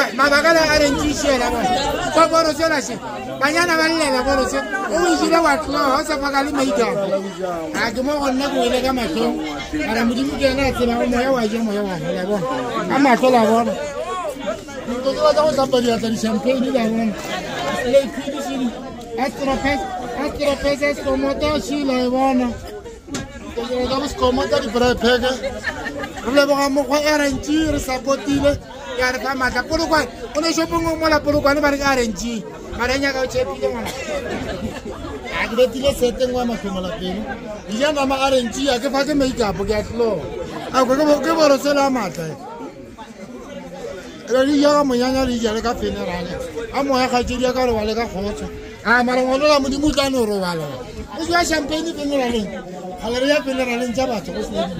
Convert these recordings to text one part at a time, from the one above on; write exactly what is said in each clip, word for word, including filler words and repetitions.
mabaka la arrange shela ba go boro sela she banyana ba llela boro se o ile wa tlo o sa faka le maika a ke mo gonna go ile ka matlo ara modimo ke ena tsela o moya wa je moya wa la bona a matlo la bona go go go tlapa di atla di champagne di la bona le kidisi extra pes extra pes es como to shi la bona ke ga bus como ta di pre pega re bo ga mo go arrange re supportile ya re fa matla polo kwa o ne shopo mo la polo kwa ne ba re arrange maranya ka o chepile ngwana a ke betile seteng wa makhoma la pelo ya na ma arrange ya ke fa ke makeup ke a tlo a go go ke boro se la matla re ri ya mo nyanya ri ja le ka funeral a mo ya ga tshedi ya ka re wa le ka khotsa a mara ngolo la mo di mutlano ro bala o ya champagne funeral ga le ya funeral ntse batho go se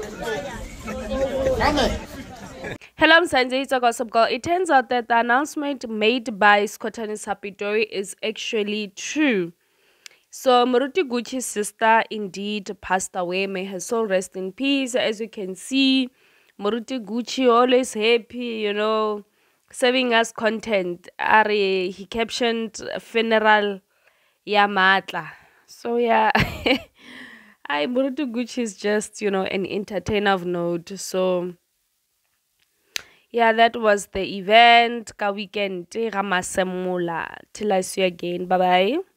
amen. Hello, Msanje, it's a gossip girl. It turns out that the announcement made by Skotani Sapitori is actually true. So, Moruti Gucci's sister indeed passed away. May her soul rest in peace. As you can see, Moruti Gucci always happy, you know, serving us content. Are he captioned funeral ya maatla. So, yeah. I Moruti Gucci is just, you know, an entertainer of note. So, yeah, that was the event. Ka weekend. Till I see you again. Bye bye.